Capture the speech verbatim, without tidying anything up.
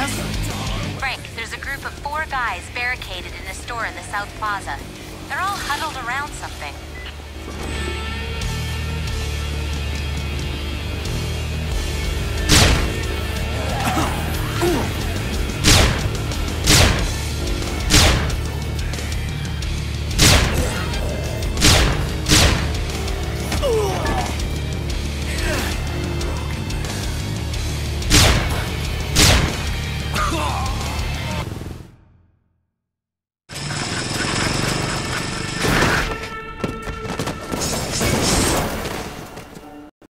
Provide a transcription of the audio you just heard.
Yes? Frank, there's a group of four guys barricaded in a store in the South Plaza. They're all huddled around something.